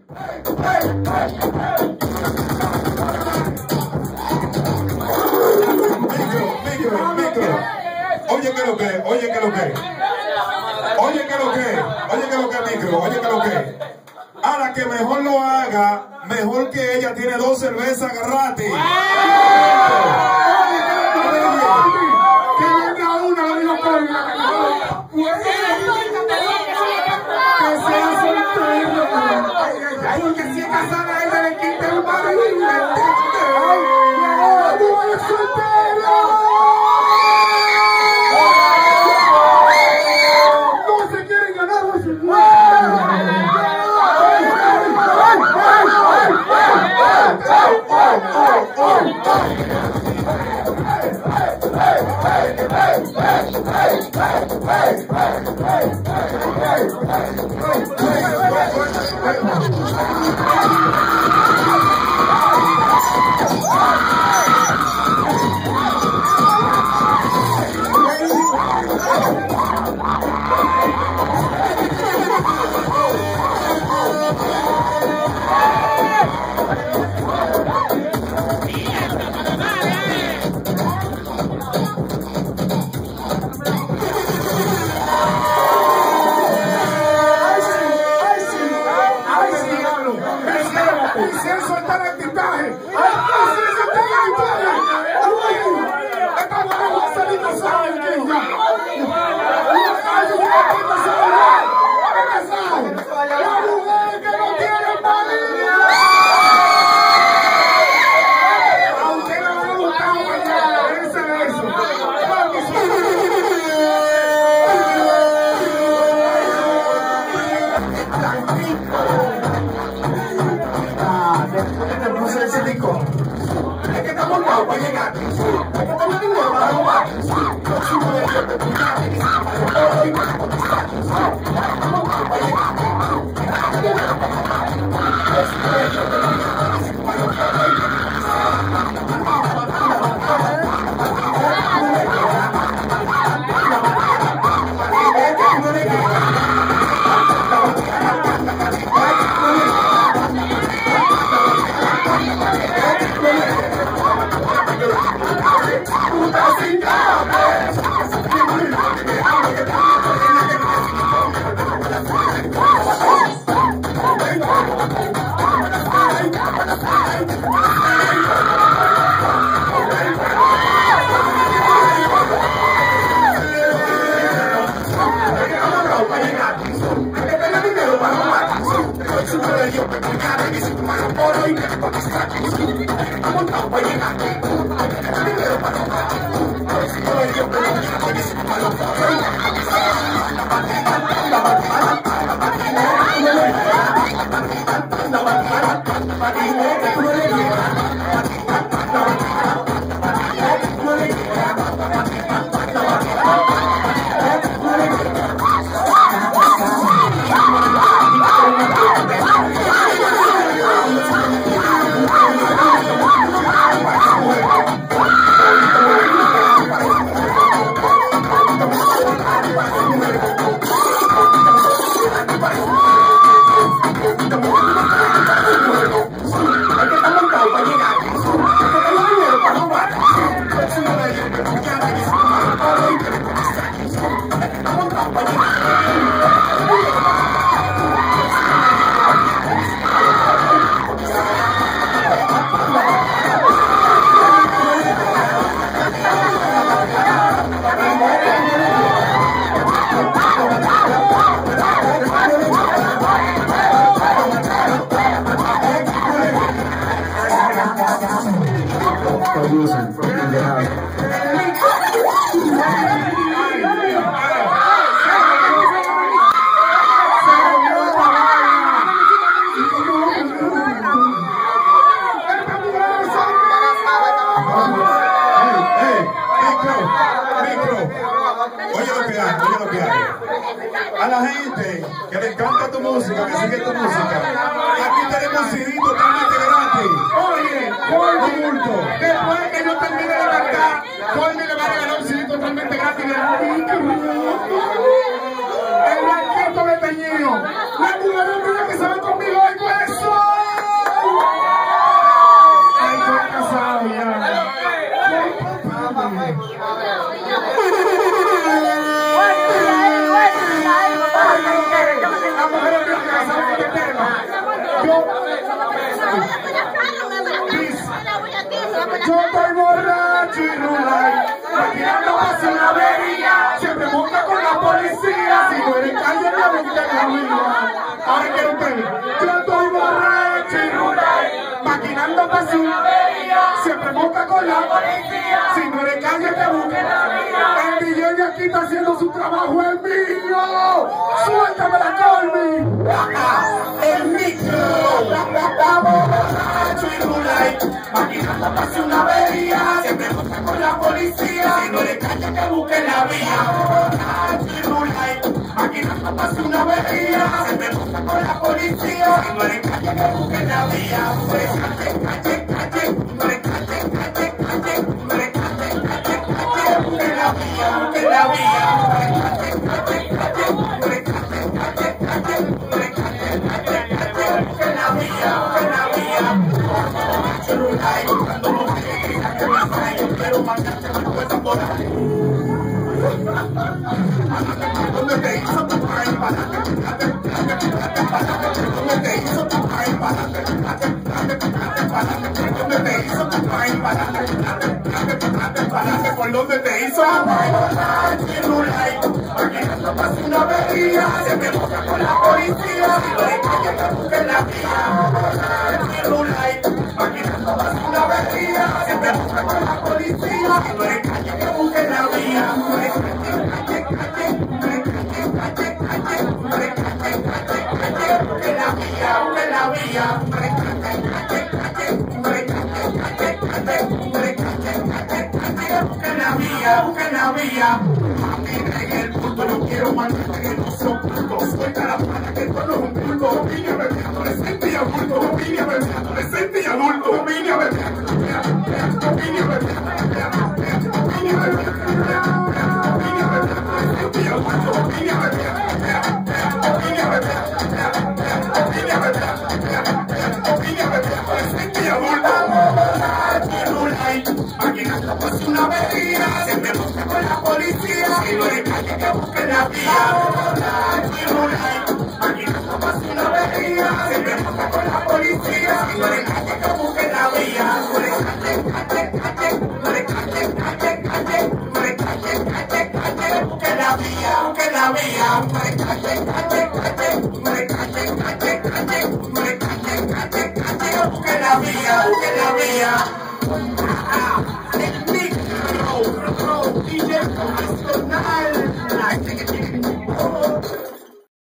Oye, que lo que, oye, que lo que. Oye, que lo que, oye, que lo que, micro, oye, que lo que. Ahora que mejor lo haga, mejor que ella tiene 2 cervezas gratis. Que venga una, lo digo por que sea soltero. Porque si es casada, ella le quita el marido. ¡No es soltero! ¡No se quieren ganar los Yo estoy borracho y rulay, maquinando hacia una avería, siempre monta con la policía, si no eres calle me voy a quitar la vida. Ahora quiero ustedes. Yo estoy borracho y rulay, maquinando hacia una avería, siempre monta con la policía, si no eres calle te busca la vida. El DJ de aquí está haciendo su trabajo, el mío. Suéltame la Colby. El micro. Estamos borracho y rulay, maquinando pase una avería, siempre monta con la policía, si no le calla que busque la vía. Borracho y rulay, maquinando pase una avería, siempre monta con la policía, si no le calla que busque la vía. No le calle, calle, calle, no le calle, calle, calle, no le calle, calle, calle, busque la vía, busque la vía. No le calle, calle, calle, no le calle, calle, calle, no le calle, calle, calle, busque la vía, busque la vía. Borracho y rulay, cuando no me grita que me trae, yo quiero marcarte con fuerza por ahí. ¿Dónde te hizo tu país? ¿Dónde te hizo tu país? ¿Dónde te hizo tu país? ¿Por dónde te hizo? Borracho y rulay, maquinando pase una avería, siempre monta con la policía, si no le calla que busque la vía. Borracho y rulay, maquinando pase una avería, siempre monta con la policía, si no le calla que busque la vía. No le calle, calle, calle, no le calle, calle, calle, no le calle, calle, calle, busque la vía, busque la vía. No le calle, calle, calle, no le calle, calle, calle, no le calle, calle, calle, busque la vía, busque la vía. Mami, en el punto no quiero mandarte que no sea un punto. Suelta la plata que esto no es un punto. Opinión de adolescente y adulto. Opinión de adolescente y adulto. Opinión de opinión de maquinando pase una avería, siempre monta con la policía, si no le calle que busque la vía. Borracho y rulay, maquinando pase una avería, siempre monta con la policía, si no le calle que busque la vía. No le calle, calle, calle, no le calle, calle, calle, no le calle, calle, calle, busque la vía, busque la vía. No le calle, calle, calle, no le calle, calle, calle, no le calle, calle, calle, busque la vía, busque la vía.